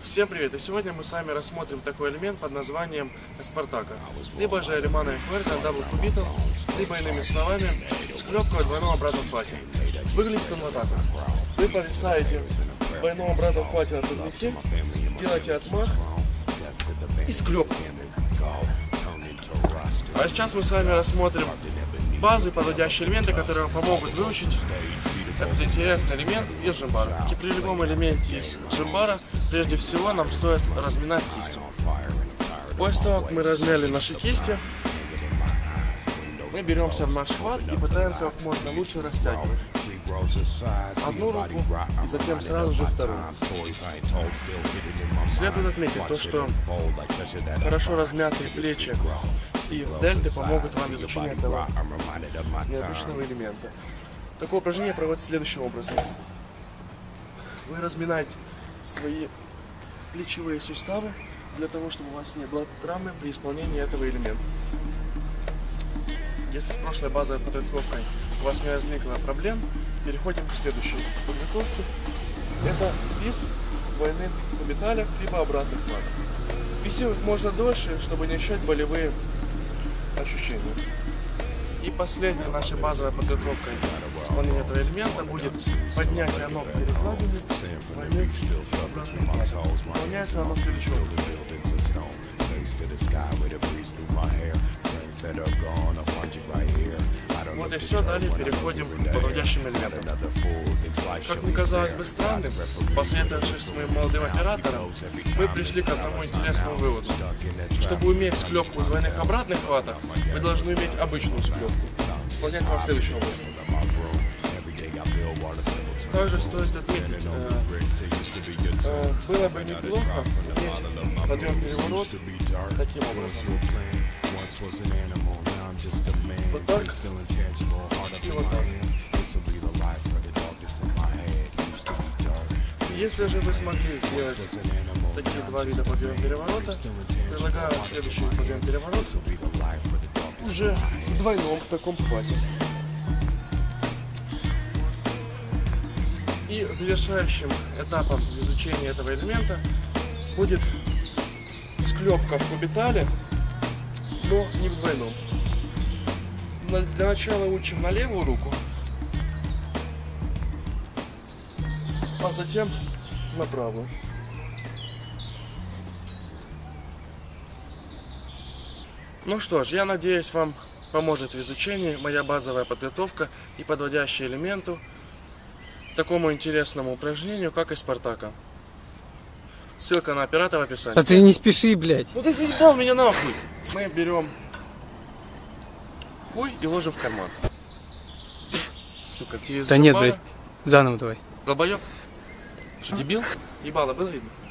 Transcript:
Всем привет! И сегодня мы с вами рассмотрим такой элемент под названием Спартака, либо же Алимана Ферзя Дабл Кубитл, либо иными словами склепка в двойном обратном хвате. Выглядит он вот так. Вы повисаете в двойном обратном хвате на турнике, делаете отмах и склепку. А сейчас мы с вами рассмотрим базу и подводящие элементы, которые вам помогут выучить этот интересный элемент из джимбара. И при любом элементе из джимбара, прежде всего, нам стоит разминать кисти. После того, как мы размяли наши кисти, мы беремся в наш хват и пытаемся как можно лучше растягивать одну руку и затем сразу же вторую. Следует отметить то, что хорошо размятые плечи и дельты помогут вам в изучении этого необычного элемента. Такое упражнение проводится следующим образом. Вы разминаете свои плечевые суставы для того, чтобы у вас не было травмы при исполнении этого элемента. Если с прошлой базовой подготовкой у вас не возникло проблем, переходим к следующей подготовке. Это вис в двойных кубиталях либо обратных хватах. Виси можно дольше, чтобы не ощущать болевые ощущения. И последняя наша базовая подготовка исполнения этого элемента будет поднятие ног перекладины в двойных обратных хватах. Выполняется оно следующим образом. Вот и все, далее переходим к подводящим элементам. Как мне казалось бы странным, посоветовавшись с моим молодым оператором, мы пришли к одному интересному выводу. Чтобы уметь склепку в двойных обратных хватах, вы должны иметь обычную склепку. Исполняется нам следующим образом. Также стоит отметить, было бы неплохо иметь подъем-переворот таким образом. Вот так и вот так. Если же вы смогли сделать такие два вида подъема-переворота, предлагаю вам следующий подъем-переворот уже в двойном таком хвате. И завершающим этапом изучения этого элемента будет склепка в кубитале, но не в двойном. Для начала учим на левую руку, а затем на правую. Ну что ж, я надеюсь, вам поможет в изучении моя базовая подготовка и подводящие элементу к такому интересному упражнению, как из Спартака. Ссылка на оператора в описании. А ты не спеши, блядь. Ну ты заебал меня нахуй. Мы берем хуй и ложим в карман. Сука, ты Да нет, блядь. Заново давай. Долбоёб. Что, дебил? Ебало, было видно?